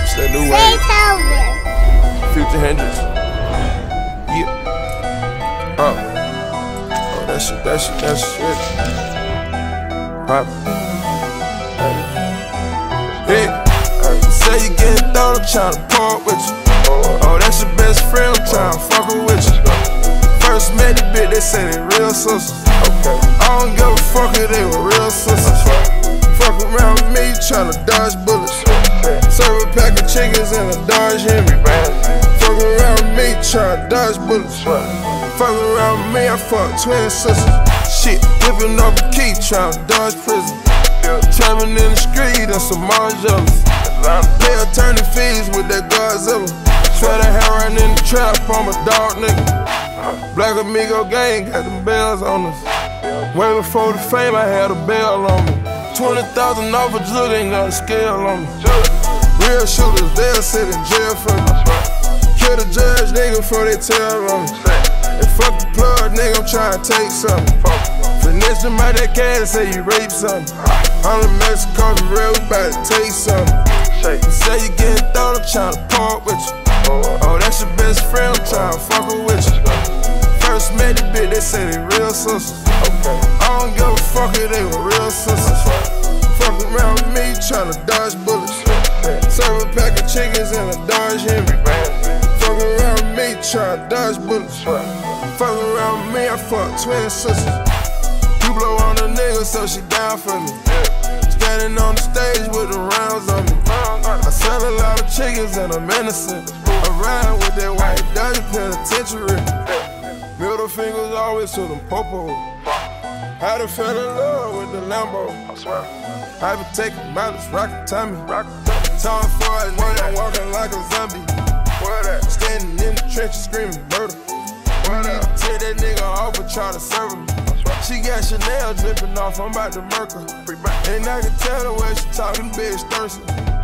It's that new wave. Future Hendrix. Yeah. Oh, that shit. Pop. Hey. Say you getting thrown, I'm tryna part with you. Oh, that's your best friend, I'm tryna fuck her with you. First met the bitch, they say they real sisters. I don't give a fuck if they were real sisters. Fuck around with me, tryna dodge bullets. Serve a pack of chickens and a Dodge Henry. Fuck around with me, tryna dodge bullets. Fuck around with me, I fuck twin sisters. Shit, whipping up a key, tryna dodge prison. Traveling in the street, and some more jealous. Pay attorney fees with that Godzilla. Try to have right in the trap, I'm a dog nigga. Black Amigo gang got them bells on us. Way before the fame, I had a bell on me. 20,000 off a jug, ain't got a scale on me. Real shooters, they'll sit in jail for me. Kill the judge, nigga, before they tell on me. And fuck the plug, nigga, I'm tryna take something. Finesse them out that cash, say you rape something. I'm in Mexico, the real, we bout to take something. Say you getting thrown, I'm tryna part with you. Oh, that's your best friend, I'm tryna fuck her with you. First met the bitch, they say they real sisters. I don't give a fuck if they were real sisters. Fuck around with me, tryna dodge bullets. Serve a pack of chickens and a Dodge Henry. Fuck around with me, tryna dodge bullets. Fuck around with me, I fuck twin sisters. You blow on a nigga, so she down for me. Standing on the stage with the rounds on me. I sell a lot of chickens and I'm innocent. I ride with that white Dodge penitentiary. Middle fingers always to them popos. I done fell in love with the Lambo. I been taking mileage, rockin' Tommy. Time for a nigga, I'm walking like a zombie. Standing in the trenches screaming murder. Take that nigga off and try to serve him. She got Chanel dripping off, I'm about to murk her. And I can tell the way she talking, bitch thirsty.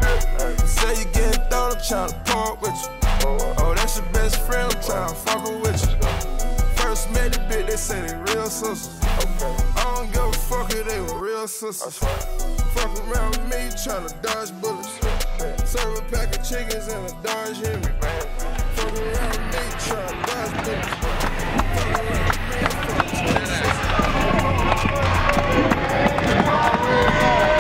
Say you getting thrown, I'm tryna part with you. Oh, that's your best friend, I'm tryna fuck her with you. First met the bitch, they say they real sisters. I don't give a fuck if they were real sisters. Fuck around with me, tryna dodge bullets. Serve a pack of chickens and a Dodge Henry. Fuck around with me, tryna dodge bullets. Fuck around with me, fuck twin sisters.